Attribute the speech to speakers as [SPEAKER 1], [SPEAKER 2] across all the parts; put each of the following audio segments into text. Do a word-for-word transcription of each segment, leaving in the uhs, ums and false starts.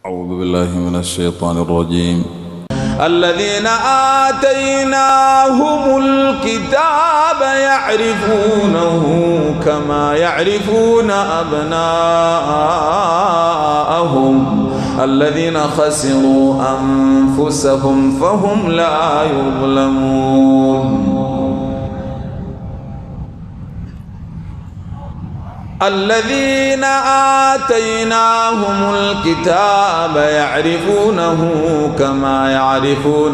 [SPEAKER 1] أعوذ بالله من الشيطان الرجيم.
[SPEAKER 2] الذين آتيناهم الكتاب يعرفونه كما يعرفون أبناءهم الذين خسروا أنفسهم فهم لا يظلمون. الذين آتيناهم الكتاب يعرفونه كما يعرفون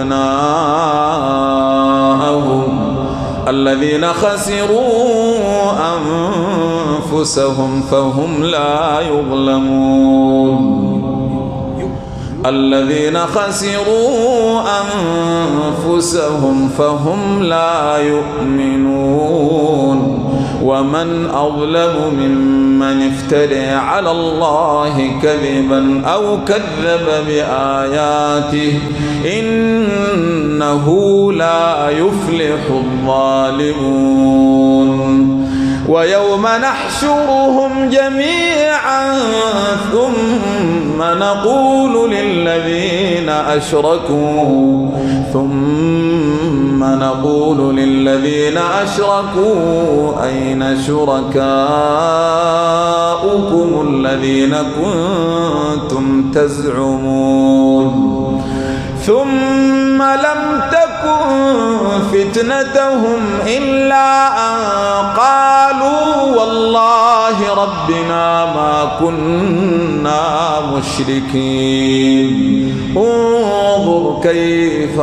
[SPEAKER 2] أبناءهم الذين خسروا أنفسهم فهم لا يظلمون. الذين خسروا أنفسهم فهم لا يؤمنون. ومن أظلم ممن افترى على الله كذبا أو كذب بآياته إنه لا يفلح الظالمون. ويوم نحشرهم جميعا ثم نقول للذين أشركوا ثم نقول للذين أشركوا أين شركاؤكم الذين كنتم تزعمون ثم لم تكن فتنتهم إلا أن قالوا والله ربنا ما كنا مشركين. انظر كيف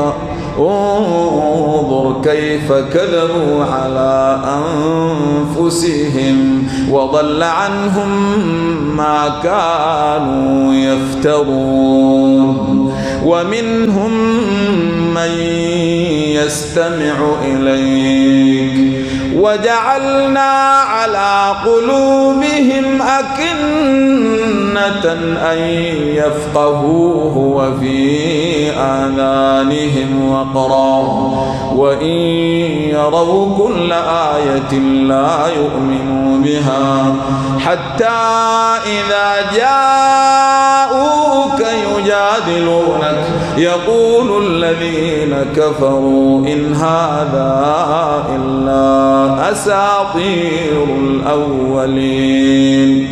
[SPEAKER 2] انظر كيف كذبوا على أنفسهم وضل عنهم ما كانوا يفترون. ومنهم من يستمع إليك وجعلنا على قلوبهم أكنة أن يفقهوه وفي آذانهم وقرا وإن يروا كل آية لا يؤمنوا بها حتى إذا جاءوك يجادلونك يقول الذين كفروا إن هذا إلا أساطير الأولين.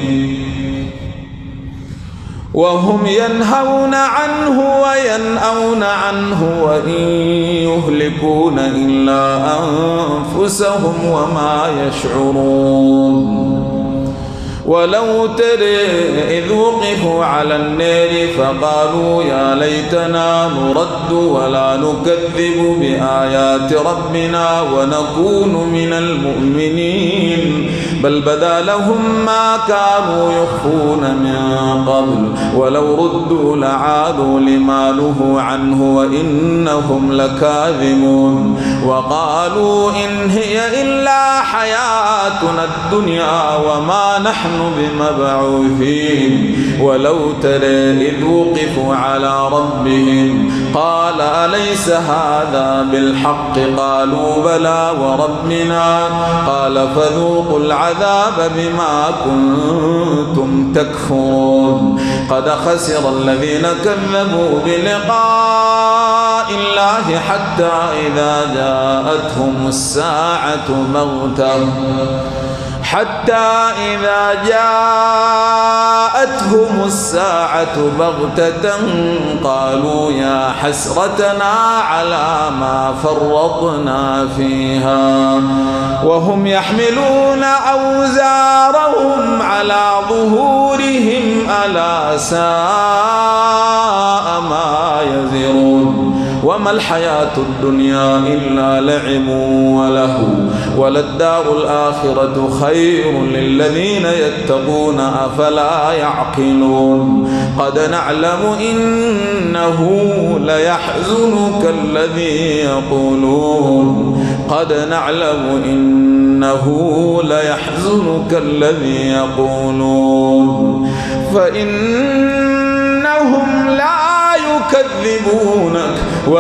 [SPEAKER 2] وهم ينهون عنه وينأون عنه وإن يهلكون إلا أنفسهم وما يشعرون. ولو ترى إذ وقفوا على النار فقالوا يا ليتنا نرد ولا نكذب بآيات ربنا ونكون من المؤمنين بل بدا لهم ما كانوا يخفون من قبل ولو ردوا لعادوا لما نهوا عنه وإنهم لكاذبون. وقالوا إن هي إلا حياتنا الدنيا وما نحن بمبعوثين. ولو ترى إذ وقفوا على ربهم قال أليس هذا بالحق قالوا بلى وربنا قال فذوقوا العذاب بما كنتم تكفرون. قد خسر الذين كذبوا بلقاء الله حتى إذا جاءتهم الساعة بغتة حتى إذا جاءتهم الساعة بغتة قالوا يا حسرتنا على ما فرطنا فيها وهم يحملون أوزارهم على ظهورهم ألا ساء ما يزرون. وما الحياة الدنيا إلا لعب وله وللدار الآخرة خير للذين يتقون أفلا يعقلون. قد نعلم إنه ليحزنك الذي يقولون قد نعلم إنه ليحزنك الذي يقولون فإنهم لا يكذبونك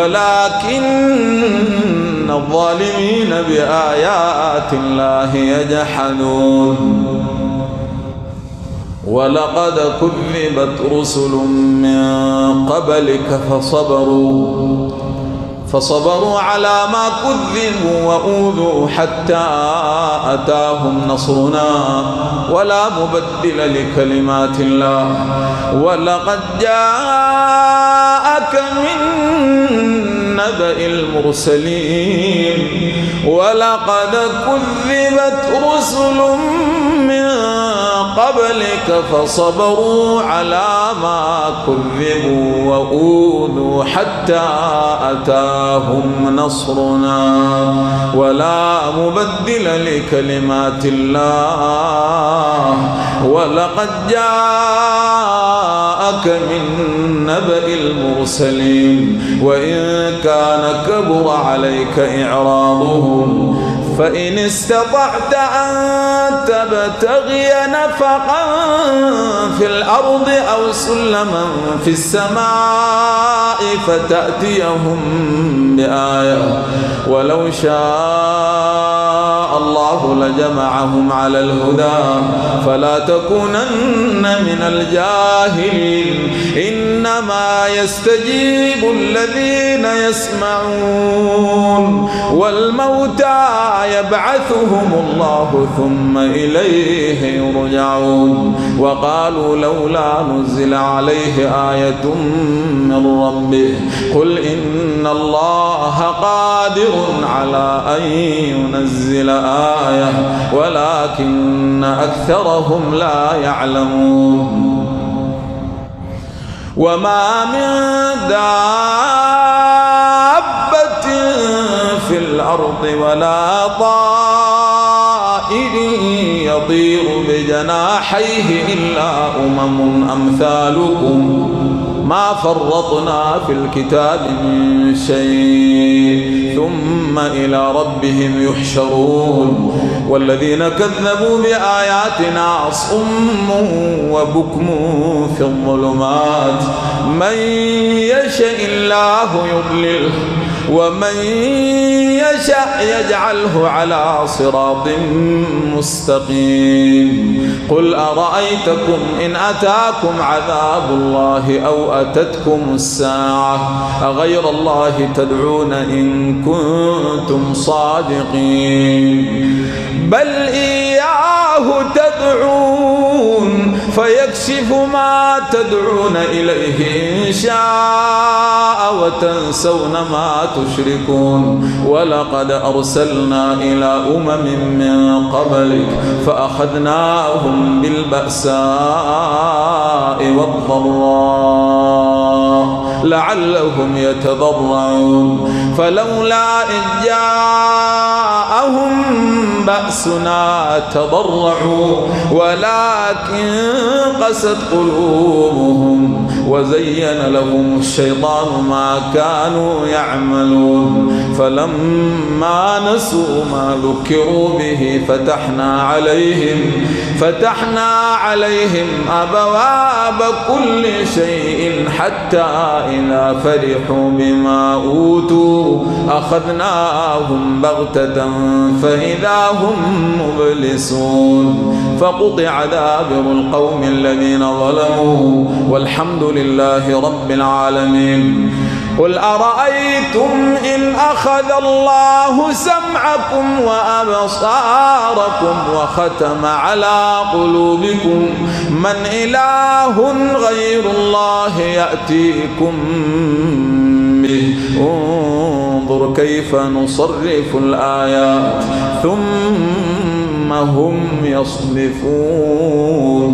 [SPEAKER 2] ولكن الظالمين بآيات الله يجحدون. ولقد كذبت رسل من قبلك فصبروا فصبروا على ما كذبوا وأوذوا حتى أتاهم نصرنا ولا مبدل لكلمات الله ولقد جاءك من نبأ المرسلين ولقد كذبت رسل من قبلك فصبروا على ما كذبوا وأوذوا حتى أتاهم نصرنا ولا مبدل لكلمات الله ولقد جاءك من نبأ المرسلين وإن كان كبر عليك إعراضهم فإن استطعت أن تبتغي نفقا في الأرض أو سلما في السماء فتأتيهم بآية ولو شاء الله لجمعهم على الهدى فلا تكونن من الجاهلين إنما يستجيب الذين يسمعون والموتى يبعثهم الله ثم إليه يرجعون وقالوا لولا نزل عليه آية من ربه قل إن الله قادر على أن ينزل آية ولكن أكثرهم لا يعلمون وما من دابة في الأرض ولا طائر يطير بجناحيه إلا أمم أمثالكم ما فرطنا في الكتاب من شيء ثم إلى ربهم يحشرون والذين كذبوا بآياتنا صم وبكم في الظلمات من يشاء الله يضلله ومن يشاء يجعله على صراط مستقيم قل أرأيتكم إن أتاكم عذاب الله أو أتتكم الساعة أغير الله تدعون إن كنتم صادقين بل إياه تدعون فيكشف ما تدعون إليه إن شاء وتنسون ما تشركون ولقد أرسلنا إلى أمم من قبلك فأخذناهم بالبأساء والضراء لعلهم يتضرعون فلولا إذ جاءهم بأسنا تضرعوا ولكن قست قلوبهم وزين لهم الشيطان ما كانوا يعملون فلما نسوا ما ذكروا به فتحنا عليهم فتحنا عليهم أبواب كل شيء حتى إذا فرحوا بما أوتوا أخذناهم بغتة فإذا هم مبلسون فقطع دابر القوم الذين ظلموا والحمد لله رب العالمين قل أرأيتم إن أخذ الله سمعكم وأبصاركم وختم على قلوبكم من إله غير الله يأتيكم به انظر كيف نصرف الآيات ثم هم يصدفون